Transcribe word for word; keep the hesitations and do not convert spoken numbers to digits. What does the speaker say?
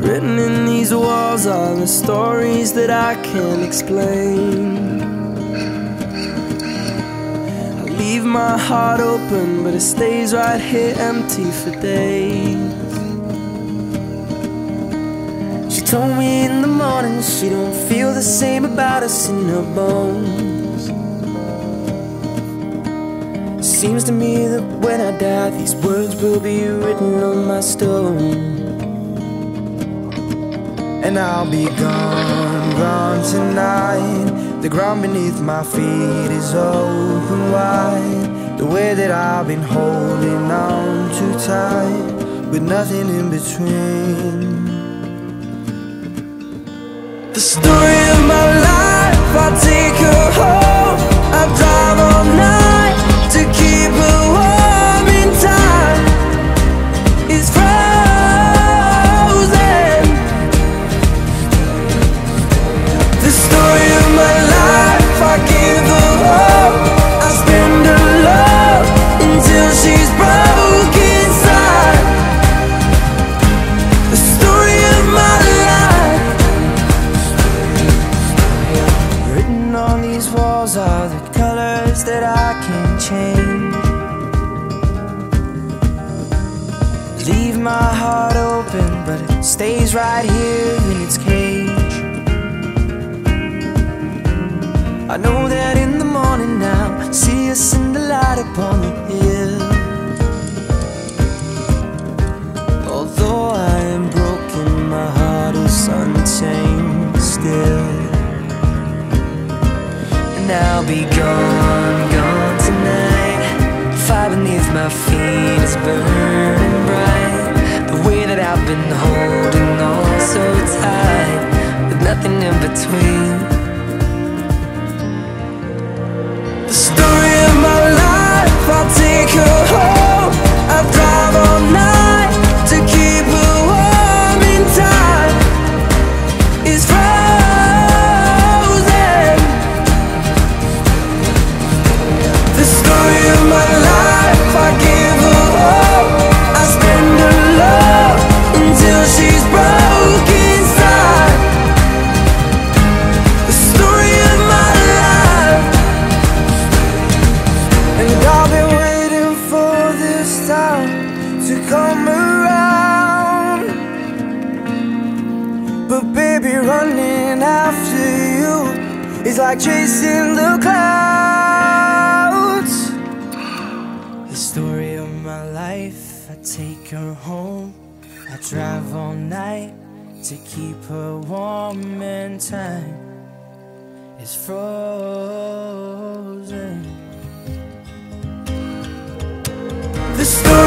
Written in these walls are the stories that I can't explain. I leave my heart open, but it stays right here empty for days. She told me in the morning she don't feel the same about us in her bones. Seems to me that when I die, these words will be written on my stone. And I'll be gone, gone tonight. The ground beneath my feet is open wide. The way that I've been holding on too tight, with nothing in between. The story of my life, I take her home. I drive all night to keep her warm in time. It's frozen. The story of my life, I give her hope. I spend her love until she's broke inside. The story of my life. Written on these walls are the colors that I can't change. Leave my heart open, but it stays right here in its cage. I know that in the morning now, see us in the light upon the hill. Although I am broken, my heart is unchained still. And I'll be gone, gone tonight. The fire beneath my feet is burning bright. The way that I've been holding on so tight, with nothing in between. The story of my life, I'll take her home. I drive all night to keep her warm in time. It's frozen. The story of my life, I give her hope. I spend her love until she's broke inside. The story of my life. And I've been waiting for this time to come around. But baby, running after you is like chasing the clouds. The story of my life, I take her home. I drive all night to keep her warm, and time is frozen. The story